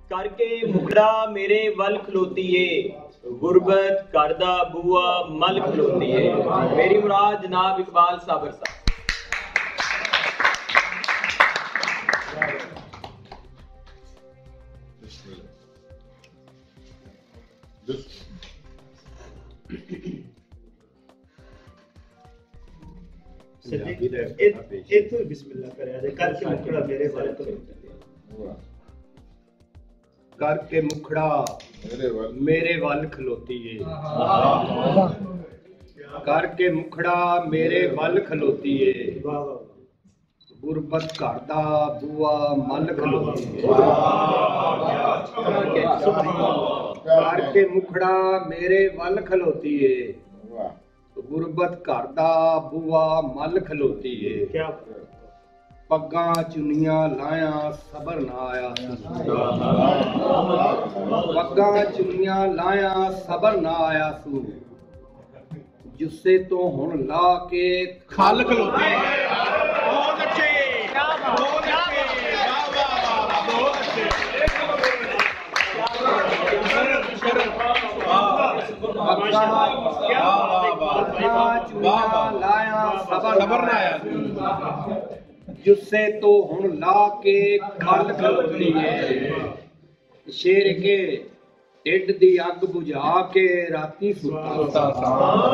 करके मुखड़ा मेरे वल खलोती है, गुरबत करदा बुआ मल खलोती है। मेरी मुराद जनाब इकबाल साबर साहब। इत्थों बिस्मिल्लाह करे करके मुखड़ा मेरे वल करके मुखड़ा मेरे वल खलोती है, करके मुखड़ा मेरे वल खलोती है, गुरबत करदा बुआ मल खलोती है। करके मुखड़ा मेरे वल खलोती है, गुरबत करदा बुआ मल खलोती है। पग्गा चुनिया लाया सबर ना आया, पग्गा चुनिया लाया सबर ना आया सू, जुस्से तो हुण ला के खल खलोती है। बहुत अच्छे, बहुत अच्छे, बहुत अच्छे। लाया सबर ना आया, जुस्से तो हुण ला के खल खलोती है। शेर के ढिड दी अग बुझा के राती सुता सा,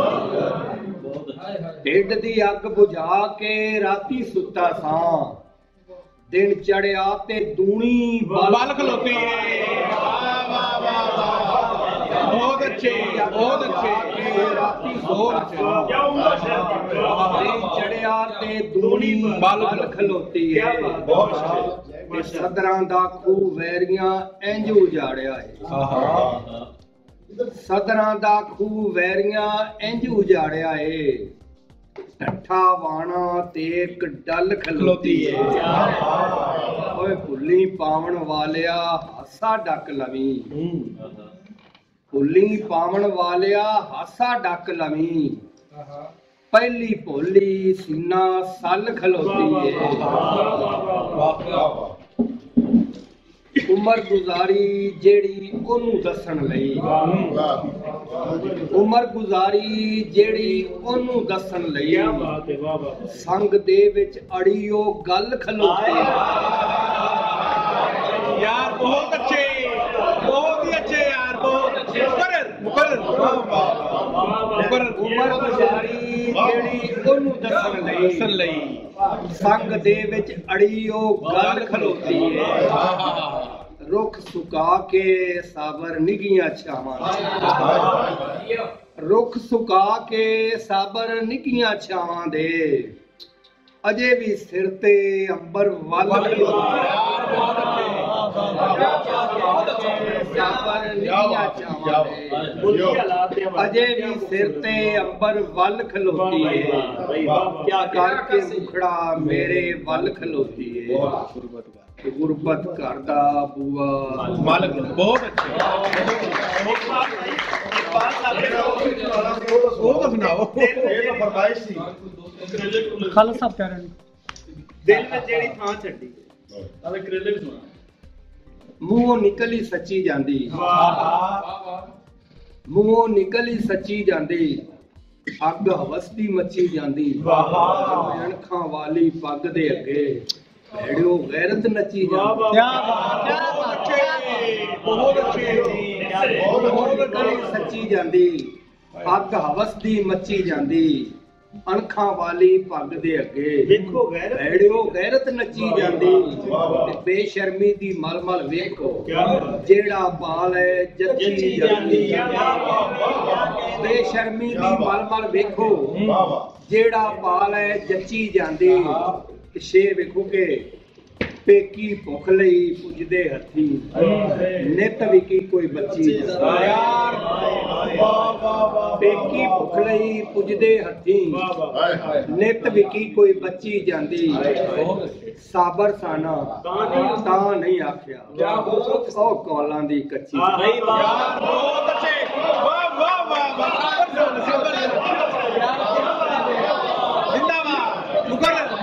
ढिड दी अग बुझा के राती सुता सा, दिन चढ़िया ते दूनी बल खलोती है। बहुत अच्छे, बहुत अच्छे। राती दिन चढ़िया ते दूनी बल खलोती है। सदरां दा खूह वैरियां इंज उजाड़िया है, सदरां दा खूह वैरियां इंज उजाड़िया है, ठट्ठा वाणा ते एक डल खलोती है। ओए भुल्ली पावन वालिया हासा डक लवी, भुल्ली पावन वालिया हासा डक लवी, पहली भोली सीना सल खलोती है। उमर गुजारी जेड़ी ओनू दसन लई, उमर गुजारी जेड़ी ओनू दसन लई, संग दे विच अड़ियो गल खलोती है। यार बहुत अच्छे, बहुत ही अच्छे यार, बहुत अच्छे। मुकर्रर मुकर्रर। उमर गुजारी जेड़ी ओनू दसन लई, संग दे विच अड़ियो गल खलोती है। रुख सुका के साबर निगियां छावां, रुख सुका के साबर निगियां छावां दे, अजे भी सिर ते अंबर वल अजे भी सिर ते अंबर वल खलोती है। क्या करके मुखड़ा मेरे वल खलोती है, गुरबत करदा बुआ मालिक। बहुत अच्छे, खालसा साहब कह रहे हैं दिल में जेड़ी थां छड्डी मूंहों निकली सच्ची जांदी, मूंहों निकली सच्ची जांदी, अग हवस दी मची जांदी, अणखां वाली पग दे अगे भेड़ियो गैरत नची जांदी। क्या बात, क्या बात, बहुत अच्छे, बहुत निकली सच्ची जांदी, अग हवस दी मची जांदी, अणखां वाली पग दे अगे देखो भेड़ियो गैरत नची जांदी। बेशर्मी दी मलमल वेखो जेड़ा बाल है जची जांदी, बेशर्मी दी मलमल वेखो जेड़ा बाल है जची जांदी। शेर वेखो के पेकी भुख लई पुजदे हथी, नित विकी कोई बच्ची। पेकी भुख लई पुजदे हथी, नित विकी कोई बच्ची जांदी। साबर साना तां नहीं आख्या ओ कौलां दी कच्ची।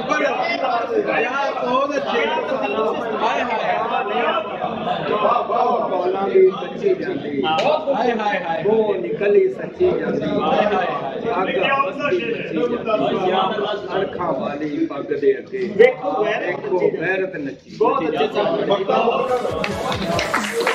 बहुत अच्छे, ਨਿਕਲੀ ਕੱਚੀ ਜਾਂਦੀ ਹਾਏ ਹਾਏ ਹਾਏ ਉਹ ਨਿਕਲੀ ਸੱਚੀ ਜਾਂਦੀ ਹਾਏ ਹਾਏ ਅੱਗ ਹਵਸਦੀ ਮੱਚੀ ਜਾਂਦੀ ਅਣਖਾਂ ਵਾਲੀ ਪੱਗ ਦੇ ਅੱਗੇ ਵੇਖੋ ਵੇਖੋ ਗੈਰਤ ਨੱਚੀ ਬਹੁਤ ਅੱਛੇ